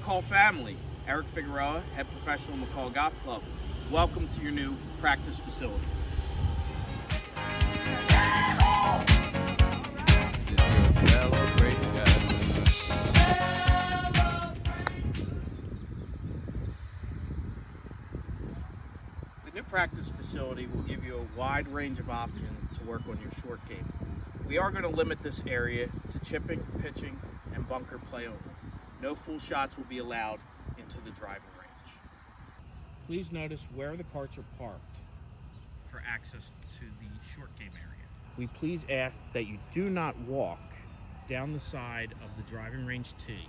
McCall family. Eric Figueroa, head professional McCall Golf Club. Welcome to your new practice facility. The new practice facility will give you a wide range of options to work on your short game. We are going to limit this area to chipping, pitching, and bunker play only. No full shots will be allowed into the driving range. Please notice where the carts are parked for access to the short game area. We please ask that you do not walk down the side of the driving range tee.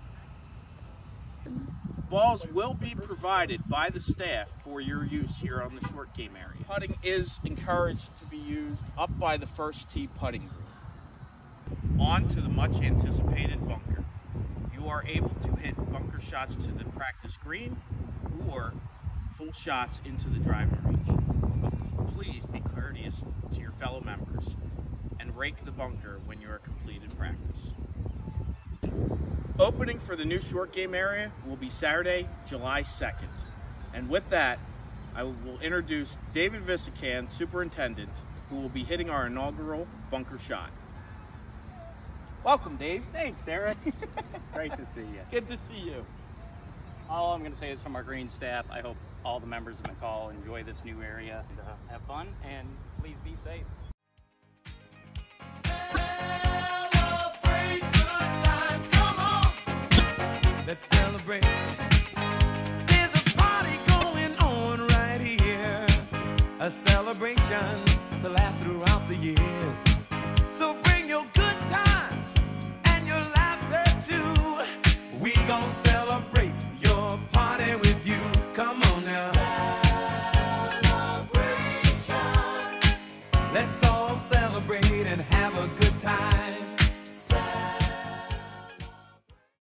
Balls will be provided by the staff for your use here on the short game area. Putting is encouraged to be used up by the first tee putting green. On to the much anticipated bunker. You are able to hit bunker shots to the practice green or full shots into the driving range. Please be courteous to your fellow members and rake the bunker when you are completed practice. Opening for the new short game area will be Saturday, July 2nd. And with that, I will introduce David Visocan, Superintendent, who will be hitting our inaugural bunker shot. Welcome, Dave. Thanks, Eric. Great to see you. Good to see you. All I'm going to say is from our green staff, I hope all the members of McCall enjoy this new area. And, have fun, and please be safe. Let's celebrate. There's a party going on right here. A celebration to last throughout the years. So